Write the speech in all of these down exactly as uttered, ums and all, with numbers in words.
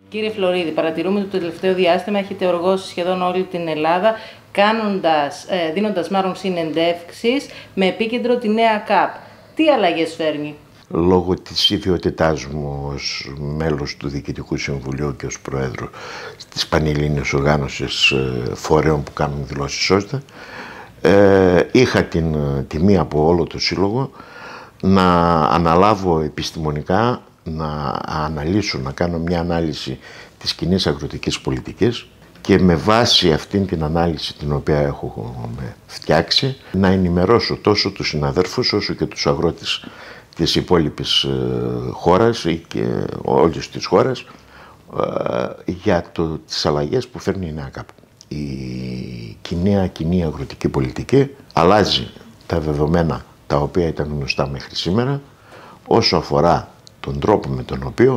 Κύριε Φλωρίδη, παρατηρούμε ότι το τελευταίο διάστημα έχετε οργώσει σχεδόν όλη την Ελλάδα, κάνοντας, ε, δίνοντας μάλλον συνεντεύξεις με επίκεντρο τη νέα ΚΑΠ. Τι αλλαγές φέρνει? Λόγω της ιδιότητάς μου ως μέλος του Διοικητικού Συμβουλίου και ως Πρόεδρο της Πανελλήνιας Οργάνωσης Φορέων που κάνουν δηλώσεις σώστα, ε, είχα την τιμή από όλο το Σύλλογο να αναλάβω επιστημονικά, να αναλύσω, να κάνω μια ανάλυση της κοινής αγροτικής πολιτικής και με βάση αυτήν την ανάλυση την οποία έχω φτιάξει να ενημερώσω τόσο τους συναδέρφους όσο και τους αγρότες της υπόλοιπης χώρας ή και όλης της χώρας για το, τις αλλαγές που φέρνει η νέα ΚΑΠ. Η κοινή, κοινή αγροτική πολιτική αλλάζει τα δεδομένα τα οποία ήταν γνωστά μέχρι σήμερα όσο αφορά τον τρόπο με τον οποίο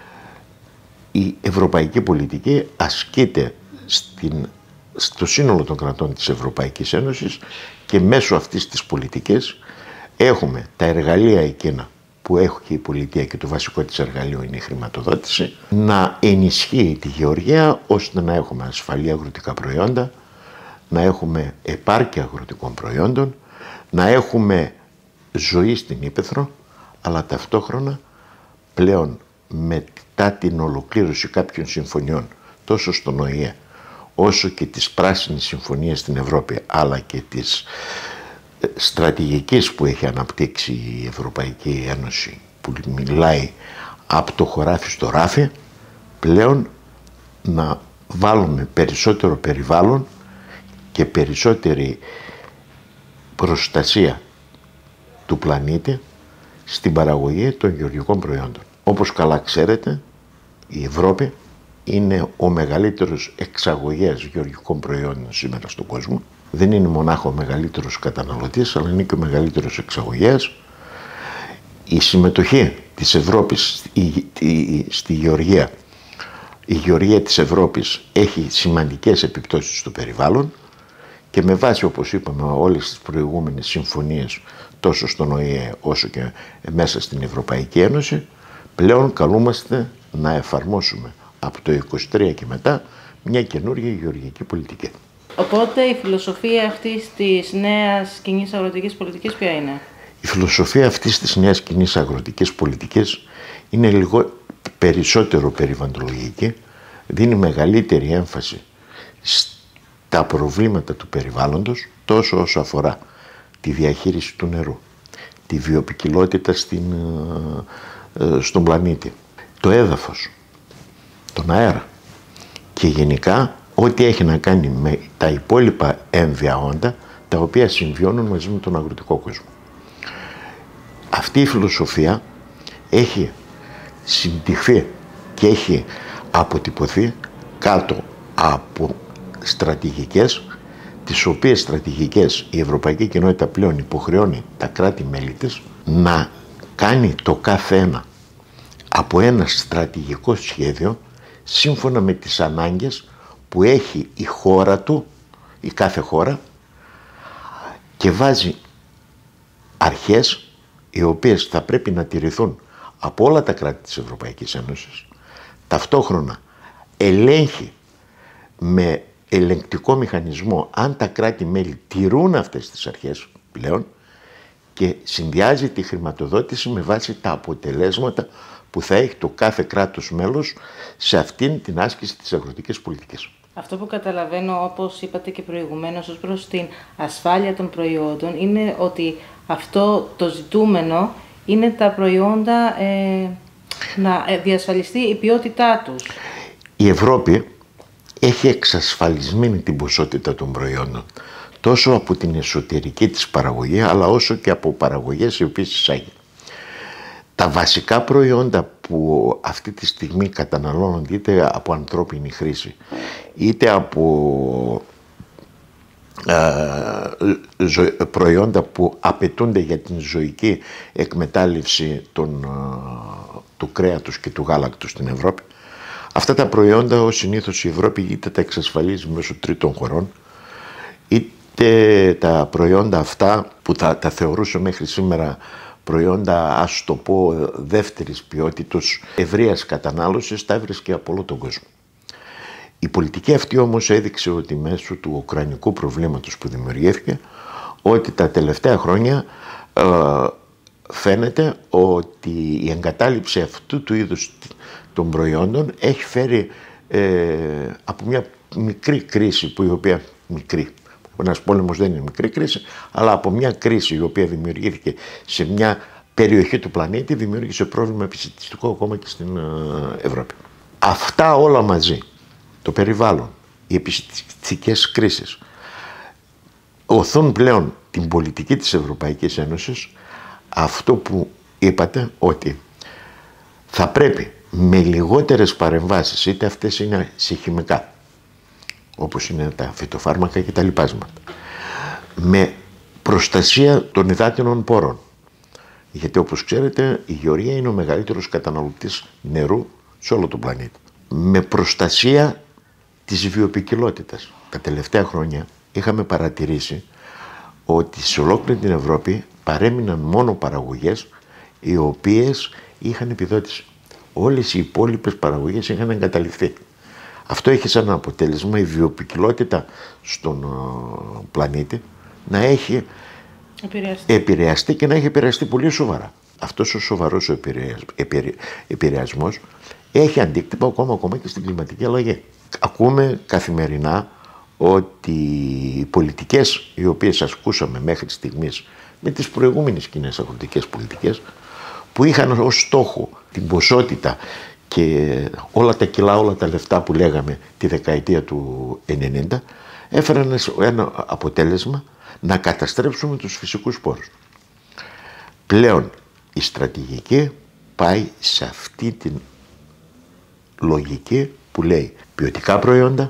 η ευρωπαϊκή πολιτική ασκείται στην, στο σύνολο των κρατών της Ευρωπαϊκής Ένωσης και μέσω αυτής της πολιτικής έχουμε τα εργαλεία εκείνα που έχει η πολιτεία και το βασικό της εργαλείο είναι η χρηματοδότηση, να ενισχύει τη γεωργία ώστε να έχουμε ασφαλή αγροτικά προϊόντα, να έχουμε επάρκεια αγροτικών προϊόντων, να έχουμε ζωή στην ύπαιθρο, αλλά ταυτόχρονα πλέον μετά την ολοκλήρωση κάποιων συμφωνιών τόσο στον Ο Ε Ε όσο και τις πράσινες συμφωνίες στην Ευρώπη αλλά και τις στρατηγικής που έχει αναπτύξει η Ευρωπαϊκή Ένωση που μιλάει από το χωράφι στο ράφι, πλέον να βάλουμε περισσότερο περιβάλλον και περισσότερη προστασία του πλανήτη στην παραγωγή των γεωργικών προϊόντων. Όπως καλά ξέρετε, η Ευρώπη είναι ο μεγαλύτερος εξαγωγέας γεωργικών προϊόντων σήμερα στον κόσμο. Δεν είναι μονάχο ο μεγαλύτερος καταναλωτής, αλλά είναι και ο μεγαλύτερος εξαγωγέας. Η συμμετοχή της Ευρώπης στη γεωργία, η γεωργία της Ευρώπης έχει σημαντικές επιπτώσεις στο περιβάλλον και με βάση, όπως είπαμε, όλες τις προηγούμενες συμφωνίες τόσο στον Ο Ε Ε όσο και μέσα στην Ευρωπαϊκή Ένωση, πλέον καλούμαστε να εφαρμόσουμε από το είκοσι τρία και μετά μια καινούργια γεωργική πολιτική. Οπότε η φιλοσοφία αυτής της νέας κοινής αγροτικής πολιτικής ποια είναι? Η φιλοσοφία αυτής της νέας κοινής αγροτικής πολιτικής είναι λίγο περισσότερο περιβαλλοντολογική, δίνει μεγαλύτερη έμφαση στα προβλήματα του περιβάλλοντος, τόσο όσο αφορά τη διαχείριση του νερού, τη βιοποικιλότητα στην, στον πλανήτη, το έδαφος, τον αέρα και γενικά ό,τι έχει να κάνει με τα υπόλοιπα έμβια όντα τα οποία συμβιώνουν μαζί με τον αγροτικό κόσμο. Αυτή η φιλοσοφία έχει συντηθεί και έχει αποτυπωθεί κάτω από στρατηγικές, τις οποίες στρατηγικές η Ευρωπαϊκή Κοινότητα πλέον υποχρεώνει τα κράτη-μέλη της να κάνει το κάθε ένα από ένα στρατηγικό σχέδιο σύμφωνα με τις ανάγκες που έχει η χώρα του, η κάθε χώρα, και βάζει αρχές οι οποίες θα πρέπει να τηρηθούν από όλα τα κράτη της Ευρωπαϊκής Ένωσης, ταυτόχρονα ελέγχει με ελεγκτικό μηχανισμό αν τα κράτη-μέλη τηρούν αυτές τις αρχές πλέον και συνδυάζει τη χρηματοδότηση με βάση τα αποτελέσματα που θα έχει το κάθε κράτος μέλος σε αυτήν την άσκηση της αγροτικής πολιτικής. Αυτό που καταλαβαίνω, όπως είπατε και προηγουμένως, ως προς την ασφάλεια των προϊόντων, είναι ότι αυτό το ζητούμενο είναι τα προϊόντα ε, να διασφαλιστεί η ποιότητά τους. Η Ευρώπη έχει εξασφαλισμένη την ποσότητα των προϊόντων, τόσο από την εσωτερική της παραγωγή, αλλά όσο και από παραγωγές οι οποίες εισάγει. Τα βασικά προϊόντα που αυτή τη στιγμή καταναλώνονται είτε από ανθρώπινη χρήση, είτε από ε, ζω, προϊόντα που απαιτούνται για την ζωική εκμετάλλευση των, ε, του κρέατος και του γάλακτος στην Ευρώπη, αυτά τα προϊόντα ως συνήθως η Ευρώπη είτε τα εξασφαλίζει μέσω τρίτων χωρών, είτε τα προϊόντα αυτά που τα, τα θεωρούσε μέχρι σήμερα προϊόντα, ας το πω, δεύτερης ποιότητος, ευρείας κατανάλωσης, τα έβρισκε από όλο τον κόσμο. Η πολιτική αυτή όμως έδειξε ότι μέσω του ουκρανικού προβλήματος που δημιουργήθηκε, ότι τα τελευταία χρόνια ε, φαίνεται ότι η εγκατάλειψη αυτού του είδους των προϊόντων έχει φέρει ε, από μια μικρή κρίση, που η οποία μικρή, ένας πόλεμος δεν είναι μικρή κρίση, αλλά από μια κρίση η οποία δημιουργήθηκε σε μια περιοχή του πλανήτη, δημιούργησε πρόβλημα επισητιστικό ακόμα και στην Ευρώπη. Αυτά όλα μαζί, το περιβάλλον, οι επισητιστικές κρίσεις, οθούν πλέον την πολιτική της Ευρωπαϊκής Ένωσης, αυτό που είπατε, ότι θα πρέπει με λιγότερες παρεμβάσεις, είτε αυτές είναι σε χημικά, όπως είναι τα φυτοφάρμακα και τα λοιπάσματα, με προστασία των υδάτινων πόρων. Γιατί όπως ξέρετε η γεωργία είναι ο μεγαλύτερος καταναλωτής νερού σε όλο τον πλανήτη. Με προστασία της βιοποικιλότητας. Τα τελευταία χρόνια είχαμε παρατηρήσει ότι σε ολόκληρη την Ευρώπη παρέμειναν μόνο παραγωγές οι οποίες είχαν επιδότηση. Όλες οι υπόλοιπες παραγωγές είχαν εγκαταλειφθεί. Αυτό έχει σαν αποτέλεσμα η βιοποικιλότητα στον πλανήτη να έχει επηρεαστεί, επηρεαστεί και να έχει επηρεαστεί πολύ σοβαρά. Αυτός ο σοβαρός ο επηρεασμός έχει αντίκτυπο ακόμα, ακόμα και στην κλιματική αλλαγή. Ακούμε καθημερινά ότι οι πολιτικές οι οποίες ασκούσαμε μέχρι στιγμής με τις προηγούμενες κοινές αγροτικές πολιτικές, που είχαν ως στόχο την ποσότητα και όλα τα κιλά, όλα τα λεφτά που λέγαμε τη δεκαετία του ενενήντα, έφεραν ένα αποτέλεσμα να καταστρέψουμε τους φυσικούς πόρους. Πλέον η στρατηγική πάει σε αυτή την λογική που λέει ποιοτικά προϊόντα,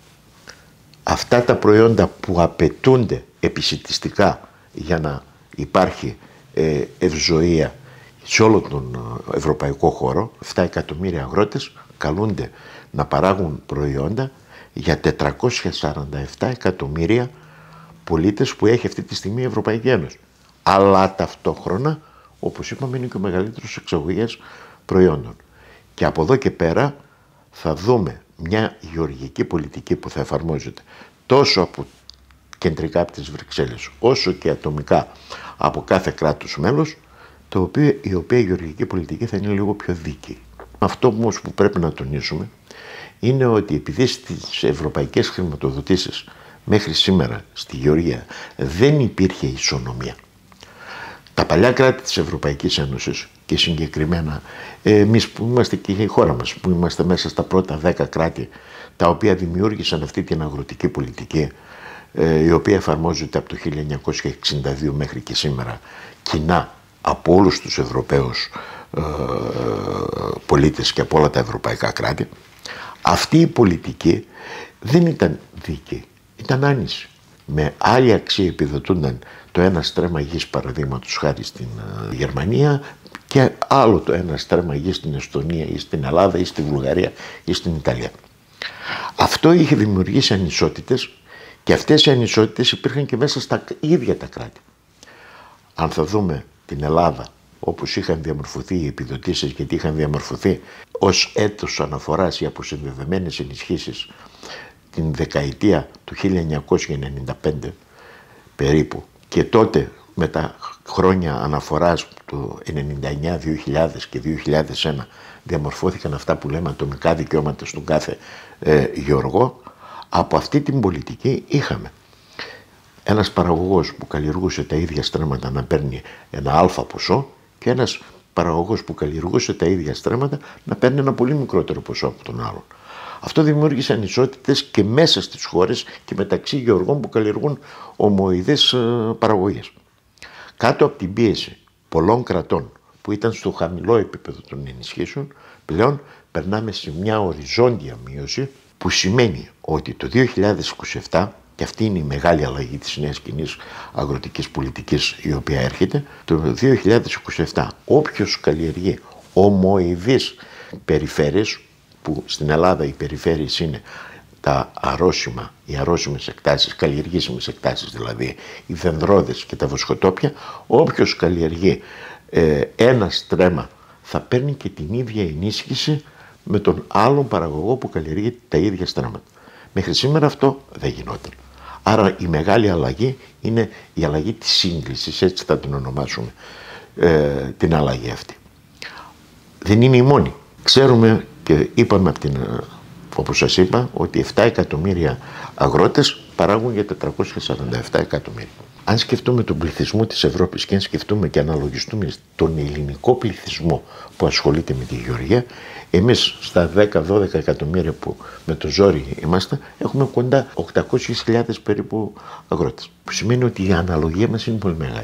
αυτά τα προϊόντα που απαιτούνται επισιτιστικά για να υπάρχει ε, ευζοία σε όλο τον ευρωπαϊκό χώρο. Επτά εκατομμύρια αγρότες καλούνται να παράγουν προϊόντα για τετρακόσια σαράντα επτά εκατομμύρια πολίτες που έχει αυτή τη στιγμή η Ευρωπαϊκή Ένωση. Αλλά ταυτόχρονα, όπως είπαμε, είναι και ο μεγαλύτερος εξαγωγές προϊόντων. Και από εδώ και πέρα θα δούμε μια γεωργική πολιτική που θα εφαρμόζεται τόσο από κεντρικά από τις Βρυξέλλες, όσο και ατομικά από κάθε κράτος μέλος, το οποίο, η οποία η γεωργική πολιτική θα είναι λίγο πιο δίκαιη. Αυτό όμως που πρέπει να τονίσουμε είναι ότι επειδή στις ευρωπαϊκές χρηματοδοτήσεις μέχρι σήμερα στη γεωργία δεν υπήρχε ισονομία. Τα παλιά κράτη της Ευρωπαϊκής Ένωσης και συγκεκριμένα εμείς που είμαστε και η χώρα μας, που είμαστε μέσα στα πρώτα δέκα κράτη τα οποία δημιούργησαν αυτή την αγροτική πολιτική, η οποία εφαρμόζεται από το χίλια εννιακόσια εξήντα δύο μέχρι και σήμερα κοινά από όλους τους Ευρωπαίους ε, πολίτες και από όλα τα ευρωπαϊκά κράτη, αυτή η πολιτική δεν ήταν δίκαιη, ήταν άνηση. Με άλλη αξία επιδοτούνταν το ένα στρέμμα γης, παραδείγματος χάρη στην ε, Γερμανία, και άλλο το ένα στρέμμα γης στην Εστονία ή στην Ελλάδα ή στη Βουλγαρία ή στην Ιταλία. Αυτό είχε δημιουργήσει ανισότητες και αυτές οι ανισότητες υπήρχαν και μέσα στα ίδια τα κράτη. Αν θα δούμε την Ελλάδα, όπως είχαν διαμορφωθεί οι επιδοτήσεις, γιατί είχαν διαμορφωθεί ως έτος αναφοράς οι αποσυνδεδεμένες ενισχύσεις την δεκαετία του χίλια εννιακόσια ενενήντα πέντε περίπου, και τότε με τα χρόνια αναφοράς του ενενήντα εννιά, δύο χιλιάδες και δύο χιλιάδες ένα διαμορφώθηκαν αυτά που λέμε ατομικά δικαιώματα στον κάθε ε, γεωργό. Από αυτή την πολιτική είχαμε ένας παραγωγός που καλλιεργούσε τα ίδια στρέμματα να παίρνει ένα αλφα ποσό και ένας παραγωγός που καλλιεργούσε τα ίδια στρέμματα να παίρνει ένα πολύ μικρότερο ποσό από τον άλλον. Αυτό δημιούργησε ανισότητες και μέσα στις χώρες και μεταξύ γεωργών που καλλιεργούν ομοειδείς παραγωγές. Κάτω από την πίεση πολλών κρατών που ήταν στο χαμηλό επίπεδο των ενισχύσεων, πλέον περνάμε σε μια οριζόντια μείωση που σημαίνει ότι το δύο χιλιάδες είκοσι επτά, και αυτή είναι η μεγάλη αλλαγή της νέας κοινής αγροτικής πολιτικής η οποία έρχεται, το δύο χιλιάδες είκοσι επτά όποιος καλλιεργεί ομοειδείς περιφέρειες, που στην Ελλάδα οι περιφέρειες είναι τα αρρώσιμα, οι αρρώσιμες εκτάσεις, καλλιεργήσιμες εκτάσεις δηλαδή, οι δενδρώδες και τα βοσκοτόπια, όποιος καλλιεργεί ε, ένα στρέμμα θα παίρνει και την ίδια ενίσχυση με τον άλλον παραγωγό που καλλιεργεί τα ίδια στρέμματα. Μέχρι σήμερα αυτό δεν γινόταν. Άρα η μεγάλη αλλαγή είναι η αλλαγή της σύγκλησης, έτσι θα την ονομάσουμε, ε, την αλλαγή αυτή. Δεν είναι η μόνη. Ξέρουμε και είπαμε από την, όπως σας είπα, ότι επτά εκατομμύρια αγρότες παράγουν για τετρακόσια σαράντα επτά εκατομμύρια. Αν σκεφτούμε τον πληθυσμό της Ευρώπης και αν σκεφτούμε και αναλογιστούμε τον ελληνικό πληθυσμό που ασχολείται με τη γεωργία, εμείς στα δέκα με δώδεκα εκατομμύρια που με το ζόρι είμαστε, έχουμε κοντά οκτακόσιες χιλιάδες περίπου αγρότες. Που σημαίνει ότι η αναλογία μας είναι πολύ μεγάλη.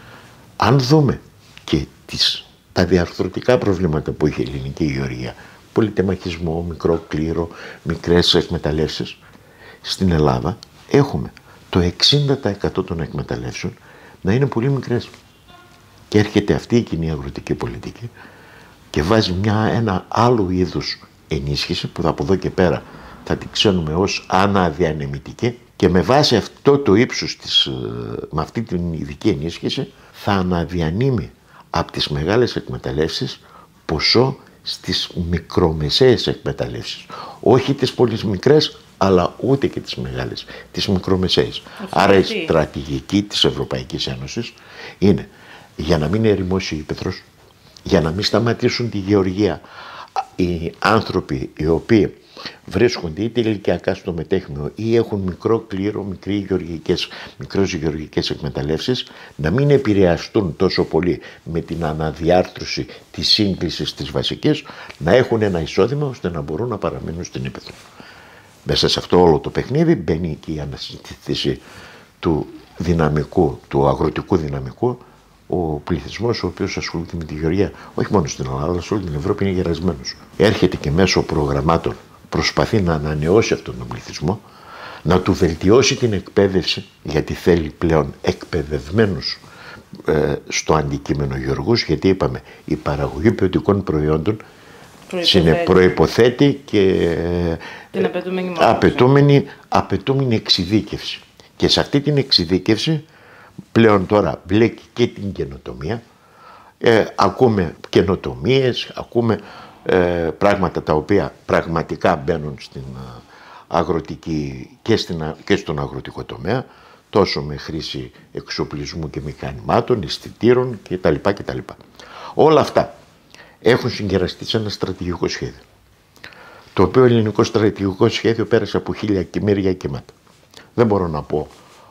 Αν δούμε και τις, τα διαρθρωτικά προβλήματα που έχει η ελληνική γεωργία, πολυτεμαχισμό, μικρό κλήρο, μικρές εκμεταλλεύσεις, στην Ελλάδα έχουμε το εξήντα τοις εκατό των εκμεταλλεύσεων να είναι πολύ μικρές. Και έρχεται αυτή η κοινή αγροτική πολιτική και βάζει μια, ένα άλλο είδους ενίσχυση που από εδώ και πέρα θα την ξέρουμε ως αναδιανεμητική και με βάση αυτό το ύψος της, με αυτή την ειδική ενίσχυση θα αναδιανύμει από τις μεγάλες εκμεταλλεύσεις ποσό στις μικρομεσαίες εκμεταλλεύσεις. Όχι τις πολύ μικρές, αλλά ούτε και τις μεγάλες, τις μικρομεσαίες. Άρα η στρατηγική της Ευρωπαϊκής Ένωσης είναι για να μην ερημώσει η ύπαιθρος, για να μην σταματήσουν τη γεωργία οι άνθρωποι οι οποίοι βρίσκονται είτε ηλικιακά στο μετέχμιο ή έχουν μικρό κλήρο, μικρές γεωργικές, μικρές γεωργικές εκμεταλλεύσεις, να μην επηρεαστούν τόσο πολύ με την αναδιάρθρωση της σύγκλησης της βασικής, να έχουν ένα εισόδημα ώστε να μπορούν να παραμείνουν στην ύπαιθρο. Μέσα σε αυτό όλο το παιχνίδι μπαίνει και η ανασυντήθηση του δυναμικού, του αγροτικού δυναμικού. Ο πληθυσμός ο οποίος ασχολείται με τη γεωργία, όχι μόνο στην Ελλάδα, αλλά σε όλη την Ευρώπη, είναι γερασμένος. Έρχεται και μέσω προγραμμάτων προσπαθεί να ανανεώσει αυτόν τον πληθυσμό, να του βελτιώσει την εκπαίδευση, γιατί θέλει πλέον εκπαιδευμένους ε, στο αντικείμενο γεωργούς, γιατί είπαμε η παραγωγή ποιοτικών προϊόντων προϋποθέτει, προϋποθέτει και την απαιτούμενη, απαιτούμενη, απαιτούμενη εξειδίκευση. Και σε αυτή την εξειδίκευση πλέον τώρα μπλέκει και την καινοτομία. Ε, ακούμε καινοτομίες, ακούμε ε, πράγματα τα οποία πραγματικά μπαίνουν στην αγροτική και, στην, και στον αγροτικό τομέα, τόσο με χρήση εξοπλισμού και μηχανημάτων, αισθητήρων κτλ. κτλ. Όλα αυτά έχουν συγκεραστεί σε ένα στρατηγικό σχέδιο, το οποίο ελληνικό στρατηγικό σχέδιο πέρασε από χίλια κυμέρια κύματα. Δεν μπορώ να πω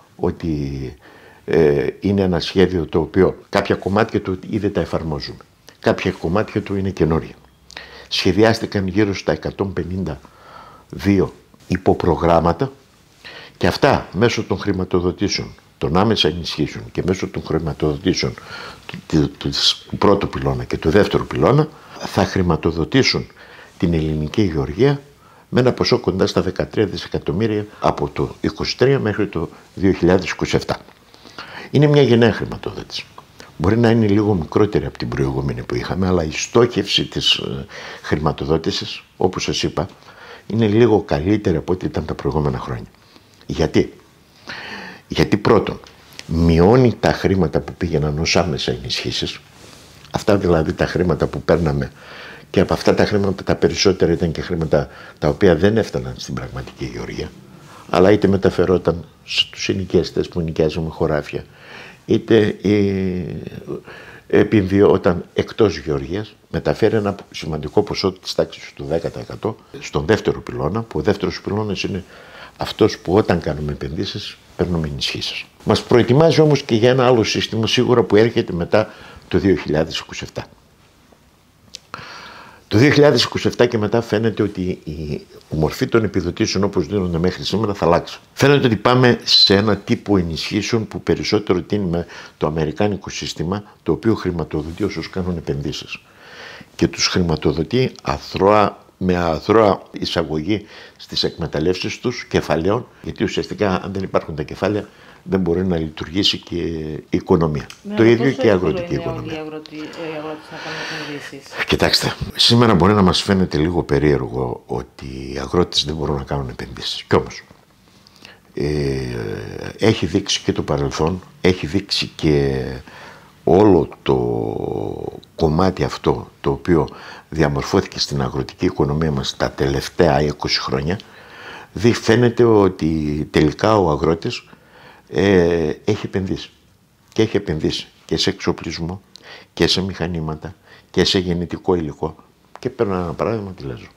ότι ε, είναι ένα σχέδιο το οποίο κάποια κομμάτια του ήδη τα εφαρμόζουμε, κάποια κομμάτια του είναι καινούργια. Σχεδιάστηκαν γύρω στα εκατόν πενήντα δύο υποπρογράμματα και αυτά μέσω των χρηματοδοτήσεων, των άμεσα ενισχύσεων και μέσω των χρηματοδοτήσεων του, του, του πρώτου πυλώνα και του δεύτερου πυλώνα θα χρηματοδοτήσουν την ελληνική γεωργία με ένα ποσό κοντά στα δεκατρία δισεκατομμύρια από το είκοσι τρία μέχρι το δύο χιλιάδες είκοσι επτά. Είναι μια γενναία χρηματοδότηση. Μπορεί να είναι λίγο μικρότερη από την προηγούμενη που είχαμε, αλλά η στόχευση της χρηματοδότησης, όπως σας είπα, είναι λίγο καλύτερη από ό,τι ήταν τα προηγούμενα χρόνια. Γιατί? Γιατί πρώτον, μειώνει τα χρήματα που πήγαιναν ως άμεσα ενισχύσεις, αυτά δηλαδή τα χρήματα που παίρναμε, και από αυτά τα χρήματα τα περισσότερα ήταν και χρήματα τα οποία δεν έφταναν στην πραγματική γεωργία, αλλά είτε μεταφερόταν στους συνοικιαστές που νοικιάζαμε χωράφια, είτε επενδυόταν εκτός γεωργίας, μεταφέρει ένα σημαντικό ποσό της τάξης του δέκα τοις εκατό στον δεύτερο πυλώνα, που ο δεύτερος πυλώνας είναι αυτός που όταν κάνουμε επενδύσεις παίρνουμε ενισχύσεις. Μας προετοιμάζει όμως και για ένα άλλο σύστημα σίγουρα που έρχεται μετά το δύο χιλιάδες είκοσι επτά. Το δύο χιλιάδες είκοσι επτά και μετά φαίνεται ότι η μορφή των επιδοτήσεων όπως δίνονται μέχρι σήμερα θα αλλάξει. Φαίνεται ότι πάμε σε ένα τύπο ενισχύσεων που περισσότερο τίνει με το αμερικάνικο σύστημα, το οποίο χρηματοδοτεί όσους κάνουν επενδύσεις. Και τους χρηματοδοτεί αθρώα, με αθρώα εισαγωγή στις εκμεταλλεύσεις τους κεφαλαίων, γιατί ουσιαστικά αν δεν υπάρχουν τα κεφάλαια δεν μπορεί να λειτουργήσει και η οικονομία. Ναι, το ίδιο και η αγροτική οικονομία. Οι αγροτοί να κάνουν επενδύσεις. Κοιτάξτε, σήμερα μπορεί να μας φαίνεται λίγο περίεργο ότι οι αγρότες δεν μπορούν να κάνουν επενδύσεις. Κι όμως, ε, έχει δείξει και το παρελθόν, έχει δείξει και όλο το κομμάτι αυτό το οποίο διαμορφώθηκε στην αγροτική οικονομία μας τα τελευταία είκοσι χρόνια, δει φαίνεται ότι τελικά ο αγρότης ε, έχει επενδύσει. Και έχει επενδύσει και σε εξοπλισμό και σε μηχανήματα και σε γεννητικό υλικό. Και παίρνω ένα παράδειγμα, τη Λέσβο.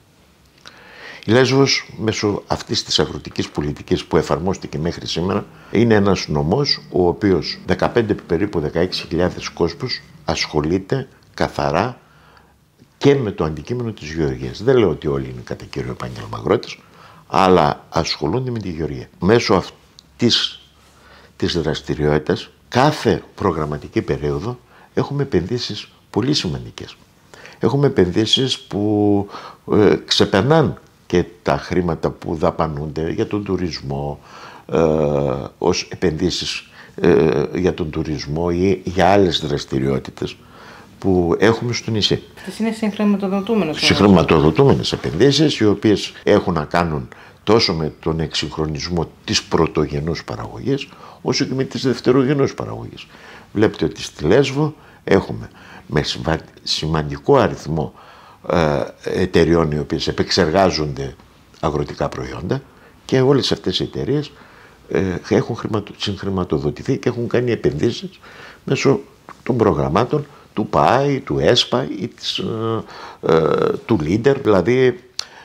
Η Λέσβος, μέσω αυτής της αγροτικής πολιτικής που εφαρμόστηκε μέχρι σήμερα, είναι ένας νομός ο οποίος δεκαπέντε περίπου δεκαέξι χιλιάδες κόσμους ασχολείται καθαρά και με το αντικείμενο της γεωργίας. Δεν λέω ότι όλοι είναι κατά κύριο επάγγελμα αγρότες, αλλά ασχολούνται με τη γεωργία. Μέσω αυτής της δραστηριότητας, κάθε προγραμματική περίοδο έχουμε επενδύσεις πολύ σημαντικές. Έχουμε επενδύσεις που ε, ξεπερνάνε και τα χρήματα που δαπανούνται για τον τουρισμό, ε, ως επενδύσεις ε, για τον τουρισμό ή για άλλες δραστηριότητες που έχουμε στο νησί. Αυτές είναι συγχρηματοδοτούμενες. Συγχρηματοδοτούμενες επενδύσεις, οι οποίες έχουν να κάνουν τόσο με τον εξυγχρονισμό της πρωτογενούς παραγωγής, όσο και με της δευτερογενούς παραγωγής. Βλέπετε ότι στη Λέσβο έχουμε με σημαντικό αριθμό ε, εταιριών οι οποίες επεξεργάζονται αγροτικά προϊόντα, και όλες αυτές οι εταιρείες ε, έχουν χρηματο, συγχρηματοδοτηθεί και έχουν κάνει επενδύσεις μέσω των προγραμμάτων του ΠΑΗ, του ΕΣΠΑ ή της, ε, ε, του Λίντερ, δηλαδή ε,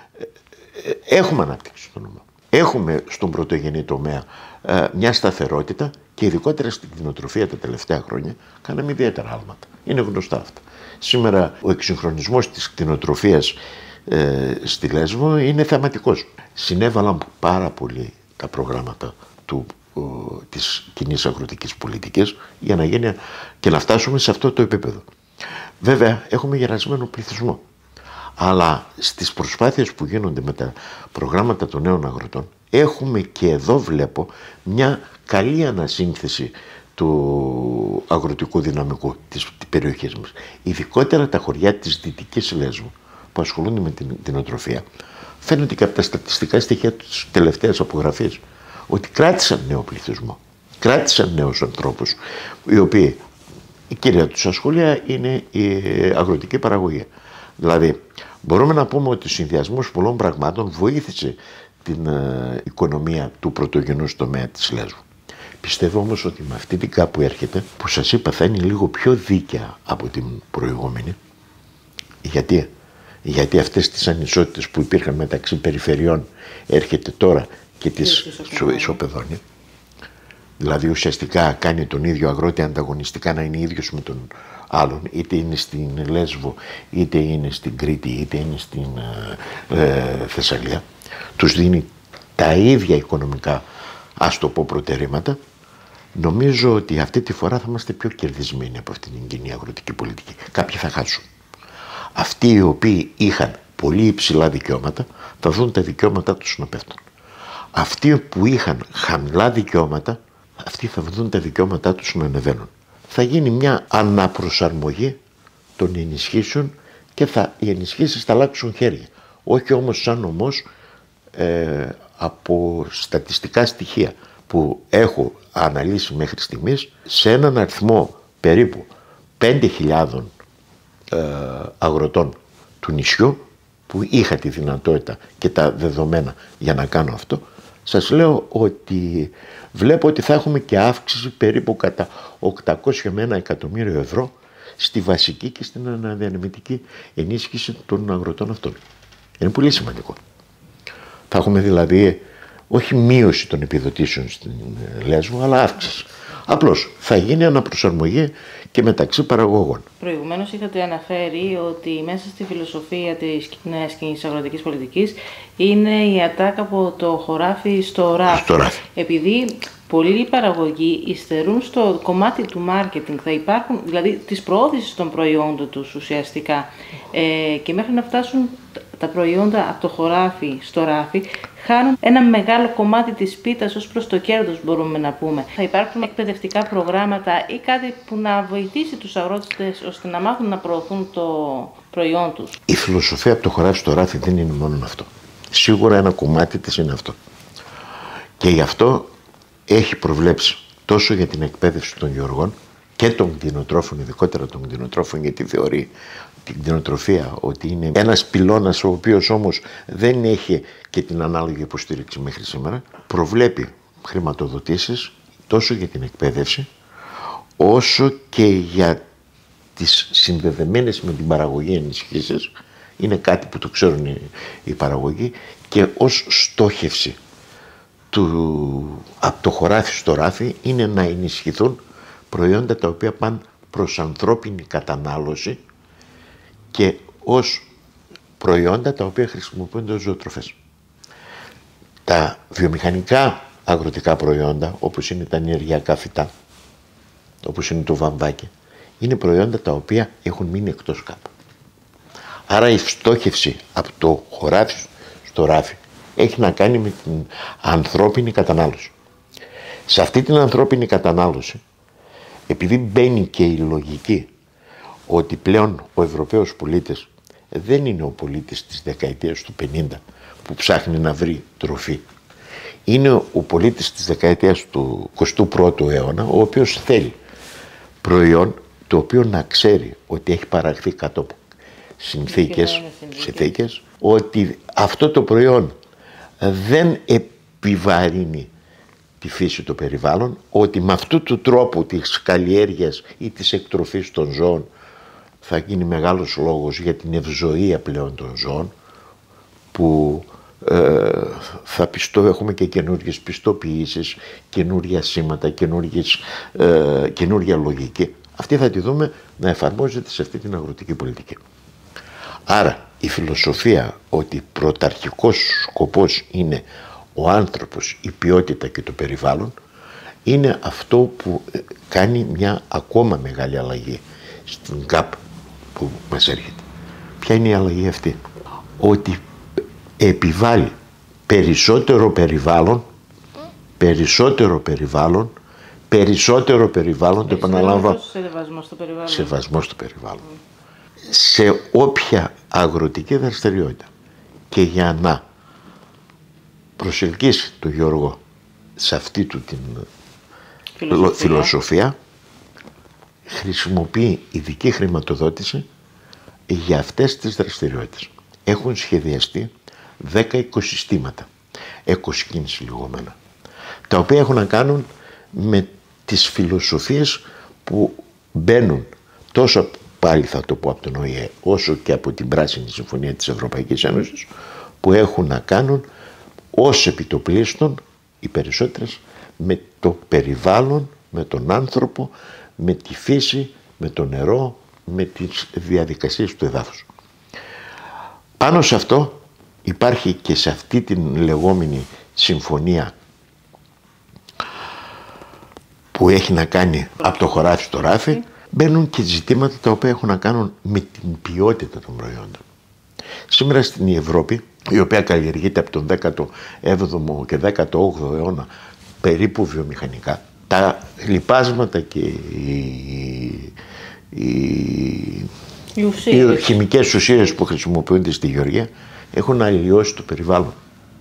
ε, έχουμε ανάπτυξη στο νομό. Έχουμε στον πρωτογενή τομέα ε, μια σταθερότητα, και ειδικότερα στην κτηνοτροφία τα τελευταία χρόνια κάναμε ιδιαίτερα άλματα. Είναι γνωστά αυτά. Σήμερα ο εξυγχρονισμός της κτηνοτροφίας ε, στη Λέσβο είναι θεματικός. Συνέβαλαν πάρα πολύ τα προγράμματα του, ο, της κοινής αγροτικής πολιτικής για να γίνει και να φτάσουμε σε αυτό το επίπεδο. Βέβαια έχουμε γερασμένο πληθυσμό, αλλά στις προσπάθειες που γίνονται με τα προγράμματα των νέων αγροτών έχουμε, και εδώ βλέπω, μια καλή ανασύνθεση του αγροτικού δυναμικού της περιοχής μας. Ειδικότερα τα χωριά της Δυτικής Λέσβου που ασχολούνται με την κτηνοτροφία, φαίνεται και από τα στατιστικά στοιχεία της τελευταίας απογραφής ότι κράτησαν νέο πληθυσμό, κράτησαν νέους ανθρώπους, οι οποίοι η κύρια τους ασχολία είναι η αγροτική παραγωγή. Δηλαδή μπορούμε να πούμε ότι ο συνδυασμός πολλών πραγμάτων βοήθησε την ε, οικονομία του πρωτογενούς τομέα της Λέσβου. Πιστεύω όμως ότι με αυτή την κάπου έρχεται, που σας είπα θα είναι λίγο πιο δίκαια από την προηγούμενη. Γιατί, Γιατί αυτές τις ανισότητες που υπήρχαν μεταξύ περιφερειών έρχεται τώρα και τις ισοπεδώνει. Δηλαδή ουσιαστικά κάνει τον ίδιο αγρότη ανταγωνιστικά να είναι ίδιος με τον άλλον, είτε είναι στην Λέσβο, είτε είναι στην Κρήτη, είτε είναι στην ε, Θεσσαλία. Τους δίνει τα ίδια οικονομικά, ας το πω, προτερήματα. Νομίζω ότι αυτή τη φορά θα είμαστε πιο κερδισμένοι από αυτήν την κοινή αγροτική πολιτική. Κάποιοι θα χάσουν. Αυτοί οι οποίοι είχαν πολύ υψηλά δικαιώματα θα δουν τα δικαιώματά τους να πέφτουν. Αυτοί που είχαν χαμηλά δικαιώματα, αυτοί θα δουν τα δικαιώματά τους να ανεβαίνουν. Θα γίνει μια αναπροσαρμογή των ενισχύσεων και θα, οι ενισχύσεις θα αλλάξουν χέρια. Όχι όμως σαν νομός ε, από στατιστικά στοιχεία που έχω αναλύσει μέχρι στιγμής, σε έναν αριθμό περίπου πέντε χιλιάδες ε, αγροτών του νησιού που είχα τη δυνατότητα και τα δεδομένα για να κάνω αυτό, σας λέω ότι βλέπω ότι θα έχουμε και αύξηση περίπου κατά οκτακόσια με ένα εκατομμύριο ευρώ στη βασική και στην αναδιανεμητική ενίσχυση των αγροτών αυτών. Είναι πολύ σημαντικό. Θα έχουμε δηλαδή όχι μείωση των επιδοτήσεων στην Λέσβο, αλλά αύξηση. Απλώς θα γίνει αναπροσαρμογή και μεταξύ παραγωγών. Προηγουμένως είχατε αναφέρει ότι μέσα στη φιλοσοφία της νέας κοινής αγροτικής πολιτικής είναι η ατάκα από το χωράφι στο ράφι. Στο ράφι. Επειδή πολλοί παραγωγοί υστερούν στο κομμάτι του μάρκετινγκ, θα υπάρχουν, δηλαδή της προώθησης των προϊόντων τους ουσιαστικά, ε, και μέχρι να φτάσουν τα προϊόντα από το χωράφι στο ράφι, χάνουν ένα μεγάλο κομμάτι της πίτας ως προς το κέρδος, μπορούμε να πούμε. Θα υπάρχουν εκπαιδευτικά προγράμματα ή κάτι που να βοηθήσει τους αγρότες ώστε να μάθουν να προωθούν το προϊόν τους? Η φιλοσοφία από το χωράφι στο ράφι δεν είναι μόνο αυτό. Σίγουρα ένα κομμάτι της είναι αυτό. Και γι' αυτό έχει προβλέψει τόσο για την εκπαίδευση των γεωργών και των κτηνοτρόφων, ειδικότερα των κτηνοτρόφων, γιατί θεωρεί την κτηνοτροφία ότι είναι ένας πυλώνας ο οποίος όμως δεν έχει και την ανάλογη υποστήριξη μέχρι σήμερα, προβλέπει χρηματοδοτήσεις τόσο για την εκπαίδευση όσο και για τις συνδεδεμένες με την παραγωγή ενισχύσεις. Είναι κάτι που το ξέρουν οι, οι παραγωγοί, και ως στόχευση του, από το χωράφι στο ράφι είναι να ενισχυθούν προϊόντα τα οποία πάνε προς ανθρώπινη κατανάλωση και ως προϊόντα τα οποία χρησιμοποιούνται ως ζωοτροφές. Τα βιομηχανικά αγροτικά προϊόντα, όπως είναι τα ενεργειακά φυτά, όπως είναι το βαμβάκι, είναι προϊόντα τα οποία έχουν μείνει εκτός ΚΑΠ. Άρα η στόχευση από το χωράφι στο ράφι έχει να κάνει με την ανθρώπινη κατανάλωση. Σε αυτή την ανθρώπινη κατανάλωση, επειδή μπαίνει και η λογική ότι πλέον ο Ευρωπαίος πολίτης δεν είναι ο πολίτης της δεκαετίας του πενήντα που ψάχνει να βρει τροφή. Είναι ο πολίτης της δεκαετίας του εικοστού πρώτου αιώνα, ο οποίος θέλει προϊόν το οποίο να ξέρει ότι έχει παραχθεί κάτω από συνθήκες, συνθήκες, ότι αυτό το προϊόν δεν επιβαρύνει τη φύση των περιβάλλων, ότι με αυτού του τρόπου της καλλιέργειας ή της εκτροφής των ζώων θα γίνει μεγάλος λόγος για την ευζοία πλέον των ζώων, που ε, θα πιστώ, έχουμε και καινούργιες πιστοποιήσεις, καινούργια σήματα, καινούργιες, ε, καινούργια λογική. Αυτή θα τη δούμε να εφαρμόζεται σε αυτή την αγροτική πολιτική. Άρα η φιλοσοφία ότι πρωταρχικός σκοπός είναι ο άνθρωπος, η ποιότητα και το περιβάλλον, είναι αυτό που κάνει μια ακόμα μεγάλη αλλαγή στην ΚΑΠ που μας έρχεται. Ποια είναι η αλλαγή αυτή? Ότι επιβάλλει περισσότερο περιβάλλον, περισσότερο περιβάλλον, περισσότερο περιβάλλον, το επαναλαμβάνω, σεβασμό στο περιβάλλον. Σεβασμό στο περιβάλλον. Mm. Σε όποια αγροτική δραστηριότητα. Και για να προσελκύσει τον Γιώργο σε αυτή του την φιλοσοφία, φιλοσοφία χρησιμοποιεί ειδική χρηματοδότηση για αυτές τις δραστηριότητες. Έχουν σχεδιαστεί δέκα οικοσυστήματα, εκοσκήνηση λεγόμενα, τα οποία έχουν να κάνουν με τις φιλοσοφίες που μπαίνουν τόσο, πάλι θα το πω, από τον Ο Η Ε, όσο και από την Πράσινη Συμφωνία της Ευρωπαϊκής Ένωσης, που έχουν να κάνουν ως επιτοπλίστων οι περισσότερες με το περιβάλλον, με τον άνθρωπο, με τη φύση, με το νερό, με τις διαδικασίες του εδάφους. Πάνω σε αυτό υπάρχει και σε αυτή την λεγόμενη συμφωνία που έχει να κάνει από το χωράφι στο ράφι, μπαίνουν και ζητήματα τα οποία έχουν να κάνουν με την ποιότητα των προϊόντων. Σήμερα στην Ευρώπη, η οποία καλλιεργείται από τον δέκατο έβδομο και δέκατο όγδοο αιώνα περίπου βιομηχανικά, τα λιπάσματα και οι, οι, οι, οι χημικές ουσίες που χρησιμοποιούνται στη γεωργία έχουν αλλοιώσει το περιβάλλον.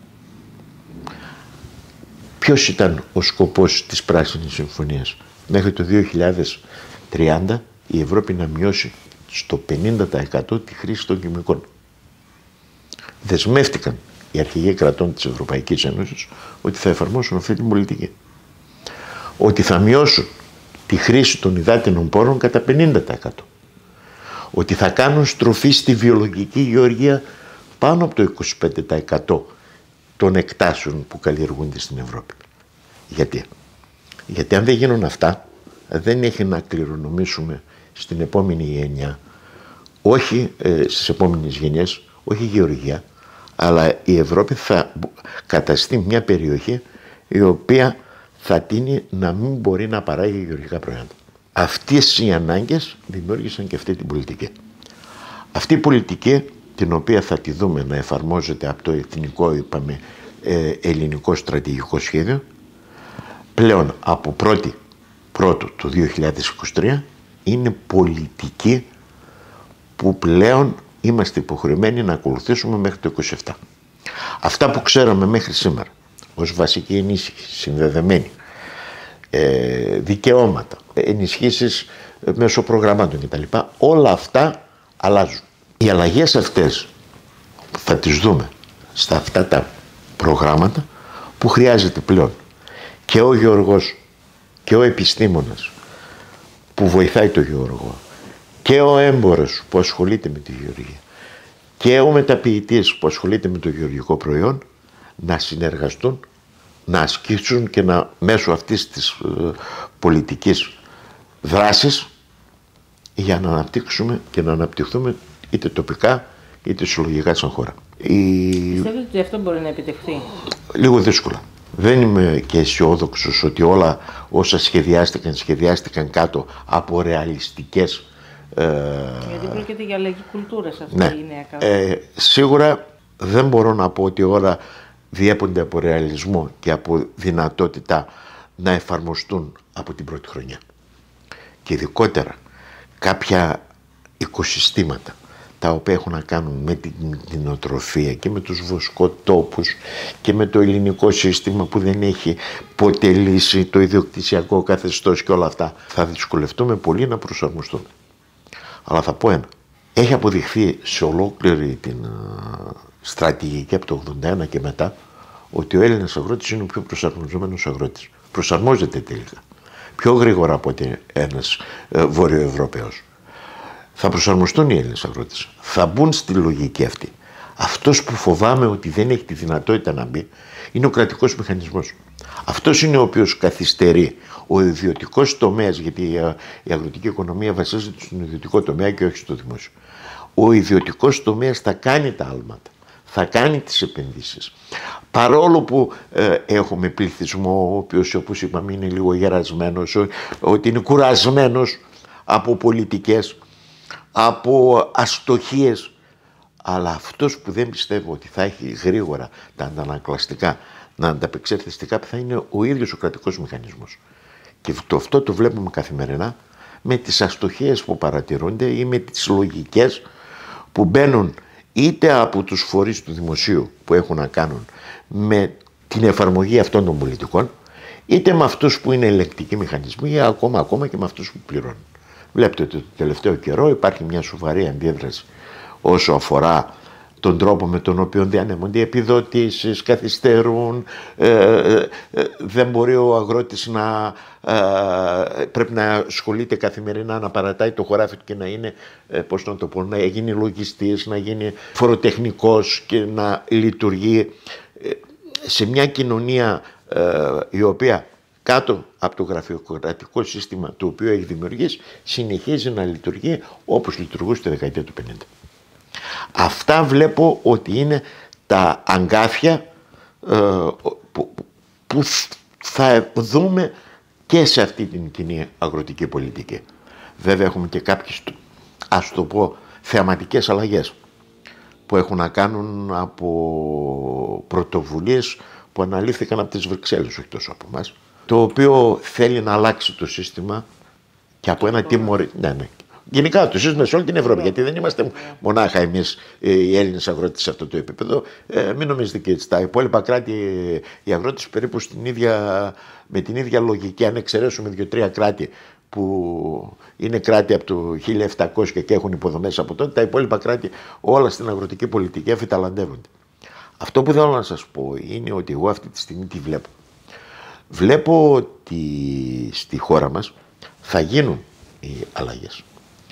Ποιος ήταν ο σκοπός της Πράσινης Συμφωνίας? Μέχρι το δύο χιλιάδες τριάντα η Ευρώπη να μειώσει στο πενήντα τοις εκατό τη χρήση των χημικών. Δεσμεύτηκαν οι αρχηγοί κρατών της Ευρωπαϊκής Ένωσης ότι θα εφαρμόσουν αυτή την πολιτική. Ότι θα μειώσουν τη χρήση των υδάτινων πόρων κατά πενήντα τοις εκατό. Ότι θα κάνουν στροφή στη βιολογική γεωργία πάνω από το είκοσι πέντε τοις εκατό των εκτάσεων που καλλιεργούνται στην Ευρώπη. Γιατί? Γιατί αν δεν γίνουν αυτά, δεν έχει να κληρονομήσουμε στην επόμενη γενιά, όχι ε, στις επόμενες γενιές, όχι γεωργία, αλλά η Ευρώπη θα καταστεί μια περιοχή η οποία θα τείνει να μην μπορεί να παράγει γεωργικά προϊόντα. Αυτές οι ανάγκες δημιούργησαν και αυτή την πολιτική. Αυτή η πολιτική, την οποία θα τη δούμε να εφαρμόζεται από το εθνικό, είπαμε, ε, ελληνικό στρατηγικό σχέδιο, πλέον από πρώτη πρώτου του δύο χιλιάδες είκοσι τρία είναι πολιτική που πλέον είμαστε υποχρεωμένοι να ακολουθήσουμε μέχρι το είκοσι επτά. Αυτά που ξέραμε μέχρι σήμερα ως βασική ενίσχυση, συνδεδεμένη, ε, δικαιώματα, ενισχύσεις μέσω προγραμμάτων κτλ. Όλα αυτά αλλάζουν. Οι αλλαγές αυτές θα τις δούμε στα αυτά τα προγράμματα που χρειάζεται πλέον και ο γεωργός και ο επιστήμονας που βοηθάει τον γεωργό και ο έμπορος που ασχολείται με τη γεωργία και ο μεταποιητής που ασχολείται με το γεωργικό προϊόν να συνεργαστούν, να ασκήσουν και να μέσω αυτής της ε, πολιτικής δράσης για να αναπτύξουμε και να αναπτυχθούμε είτε τοπικά είτε συλλογικά σαν χώρα. Η... Πιστεύετε ότι αυτό μπορεί να επιτευχθεί? Λίγο δύσκολα. Δεν είμαι και αισιόδοξος ότι όλα όσα σχεδιάστηκαν, σχεδιάστηκαν κάτω από ρεαλιστικές... Ε... Γιατί πρόκειται για αλλαγή κουλτούρας αυτή, ναι. η νέα κάπου. Ε, σίγουρα δεν μπορώ να πω ότι όλα διέπονται από ρεαλισμό και από δυνατότητα να εφαρμοστούν από την πρώτη χρονιά. Και ειδικότερα κάποια οικοσυστήματα τα οποία έχουν να κάνουν με την κτηνοτροφία και με τους βοσκοτόπους και με το ελληνικό σύστημα που δεν έχει ποτέ λύσει το ιδιοκτησιακό καθεστώς και όλα αυτά, θα δυσκολευτούμε πολύ να προσαρμοστούμε. Αλλά θα πω ένα. Έχει αποδειχθεί σε ολόκληρη την uh, στρατηγική από το ογδόντα ένα και μετά ότι ο Έλληνας αγρότης είναι ο πιο προσαρμοζόμενος αγρότης. Προσαρμόζεται τελικά. Πιο γρήγορα από ότι ένας uh, Βόρειο-Ευρωπαίος. Θα προσαρμοστούν οι Έλληνες αγρότες. Θα μπουν στη λογική αυτή. Αυτός που φοβάμαι ότι δεν έχει τη δυνατότητα να μπει είναι ο κρατικός μηχανισμός. Αυτός είναι ο οποίος καθυστερεί. Ο ιδιωτικός τομέας, γιατί η αγροτική οικονομία βασίζεται στον ιδιωτικό τομέα και όχι στο δημόσιο. Ο ιδιωτικός τομέας θα κάνει τα άλματα, θα κάνει τις επενδύσεις. Παρόλο που ε, έχουμε πληθυσμό, ο οποίος όπως είπαμε είναι λίγο γερασμένος, ότι είναι κουρασμένος από πολιτικές, από αστοχίες, αλλά αυτός που δεν πιστεύω ότι θα έχει γρήγορα τα αντανακλαστικά να ανταπεξέλθει στην ΚΑΠ θα είναι ο ίδιος ο κρατικός μηχανισμός. Και το, αυτό το βλέπουμε καθημερινά με τις αστοχίες που παρατηρούνται ή με τις λογικές που μπαίνουν είτε από τους φορείς του δημοσίου που έχουν να κάνουν με την εφαρμογή αυτών των πολιτικών, είτε με αυτούς που είναι ελεγκτικοί μηχανισμοί ή ακόμα, ακόμα και με αυτούς που πληρώνουν. Βλέπετε ότι το τελευταίο καιρό υπάρχει μια σοβαρή αντίδραση όσο αφορά τον τρόπο με τον οποίο διανέμονται οι επιδοτήσεις, καθυστερούν, ε, ε, ε, δεν μπορεί ο αγρότης να ε, πρέπει να ασχολείται καθημερινά, να παρατάει το χωράφι του και να είναι, ε, πώς να το πω, να γίνει λογιστής, να γίνει φοροτεχνικός και να λειτουργεί ε, σε μια κοινωνία ε, η οποία κάτω από το γραφειοκρατικό σύστημα το οποίο έχει δημιουργήσει συνεχίζει να λειτουργεί όπως λειτουργούσε τη δεκαετία του πενήντα. Αυτά βλέπω ότι είναι τα αγκάθια ε, που, που θα δούμε και σε αυτή την κοινή αγροτική πολιτική. Βέβαια έχουμε και κάποιες, ας το πω, θεαματικές αλλαγές που έχουν να κάνουν από πρωτοβουλίες που αναλύθηκαν από τις Βρυξέλλες, όχι τόσο από εμάς, το οποίο θέλει να αλλάξει το σύστημα και από ένα τιμωρή... Ναι, ναι. Γενικά το σύστημα σε όλη την Ευρώπη, γιατί δεν είμαστε μονάχα εμείς οι Έλληνες αγρότες σε αυτό το επίπεδο. Ε, μην νομίζετε και έτσι. Τα υπόλοιπα κράτη, οι αγρότες περίπου στην ίδια, με την ίδια λογική, αν εξαιρέσουμε δύο-τρία κράτη που είναι κράτη από το χίλια επτακόσια και έχουν υποδομές από τότε, τα υπόλοιπα κράτη όλα στην αγροτική πολιτική αφιταλαντεύονται. Αυτό που θέλω να σας πω είναι ότι εγώ αυτή τη στιγμή τι βλέπω. Βλέπω ότι στη χώρα μας θα γίνουν οι αλλαγές.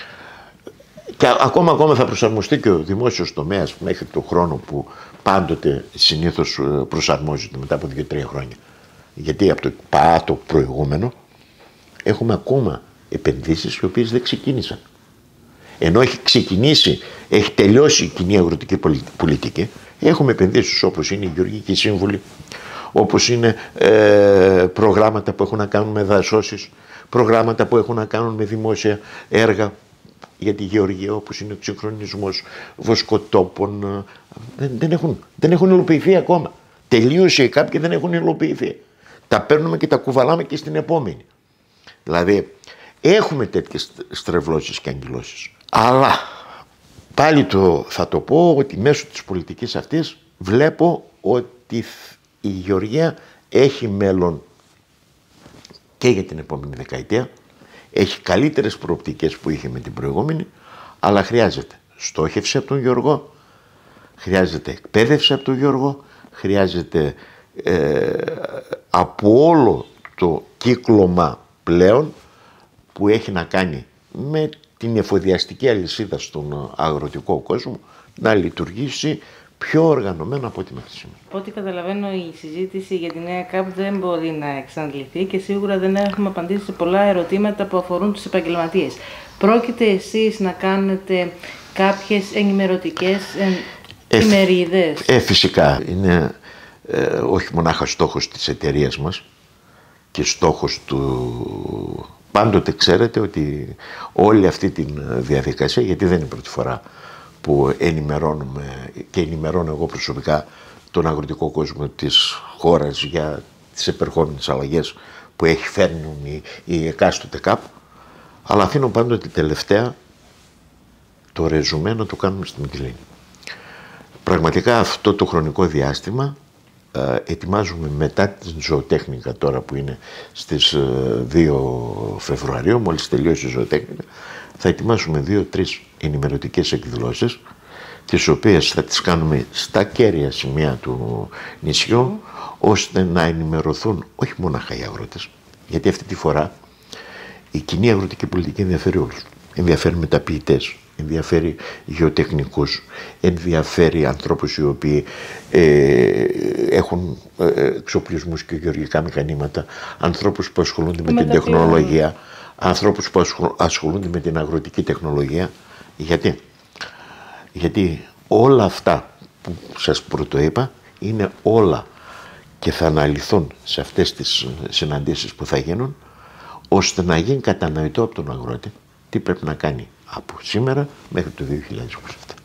Και ακόμα, ακόμα θα προσαρμοστεί και ο δημόσιος τομέας μέχρι τον χρόνο που πάντοτε συνήθως προσαρμόζεται μετά από δύο-τρία χρόνια. Γιατί από το πάτο προηγούμενο έχουμε ακόμα επενδύσεις οι οποίες δεν ξεκίνησαν. Ενώ έχει ξεκινήσει, έχει τελειώσει η κοινή αγροτική πολιτική, έχουμε επενδύσεις όπως είναι η Γεωργική Σύμβουλη, όπως είναι ε, προγράμματα που έχουν να κάνουν με δασώσεις, προγράμματα που έχουν να κάνουν με δημόσια έργα για τη γεωργία, όπως είναι ο εξυγχρονισμός βοσκοτόπων, δεν, δεν, έχουν, δεν έχουν υλοποιηθεί ακόμα. Τελείωσε η ΚΑΠ και δεν έχουν υλοποιηθεί. Τα παίρνουμε και τα κουβαλάμε και στην επόμενη. Δηλαδή, έχουμε τέτοιες στρεβλώσεις και αγκυλώσεις. Αλλά, πάλι το, θα το πω ότι μέσω της πολιτικής αυτής βλέπω ότι η γεωργία έχει μέλλον και για την επόμενη δεκαετία έχει καλύτερες προοπτικές που είχε με την προηγούμενη, αλλά χρειάζεται στόχευση από τον γεωργό, χρειάζεται εκπαίδευση από τον γεωργό, χρειάζεται ε, από όλο το κύκλωμα πλέον που έχει να κάνει με την εφοδιαστική αλυσίδα στον αγροτικό κόσμο να λειτουργήσει πιο οργανωμένα από ό,τι μέχρι σήμερα. Από ό,τι καταλαβαίνω, η συζήτηση για τη νέα ΚΑΠ δεν μπορεί να εξαντληθεί και σίγουρα δεν έχουμε απαντήσει σε πολλά ερωτήματα που αφορούν τους επαγγελματίες. Πρόκειται εσείς να κάνετε κάποιες ενημερωτικές ε, ημερίδες? Ε, φυσικά. Είναι ε, όχι μονάχα στόχος της εταιρείας μας και στόχος του... Πάντοτε ξέρετε ότι όλη αυτή τη διαδικασία, γιατί δεν είναι η πρώτη φορά που ενημερώνουμε και ενημερώνω εγώ προσωπικά τον αγροτικό κόσμο της χώρας για τις επερχόμενες αλλαγές που έχει φέρνουν η, η εκάστοτε ΚΑΠ, αλλά αφήνω πάντοτε τελευταία το ρεζουμέ να το κάνουμε στη Μυτιλήνη. Πραγματικά αυτό το χρονικό διάστημα ε, ετοιμάζουμε μετά την ζωοτέχνικα τώρα που είναι στις δύο Φεβρουαρίου, μόλις τελειώσει η ζωοτέχνικα, θα ετοιμάσουμε δύο-τρεις ενημερωτικές εκδηλώσεις, τις οποίες θα τις κάνουμε στα κέρια σημεία του νησιού, ώστε να ενημερωθούν όχι μόνο οι αγρότες, γιατί αυτή τη φορά η κοινή αγροτική πολιτική ενδιαφέρει όλους. Ενδιαφέρει μεταποιητές, ενδιαφέρει γεωτεχνικούς, ενδιαφέρει ανθρώπους οι οποίοι ε, έχουν ε, εξοπλισμούς και γεωργικά μηχανήματα, ανθρώπους που ασχολούνται με, με την τεχνολογία, ανθρώπους που ασχολούνται με την αγροτική τεχνολογία. Γιατί, Γιατί όλα αυτά που σας πρωτοείπα είναι όλα και θα αναλυθούν σε αυτές τις συναντήσεις που θα γίνουν, ώστε να γίνει κατανοητό από τον αγρότη τι πρέπει να κάνει από σήμερα μέχρι το δύο χιλιάδες είκοσι επτά.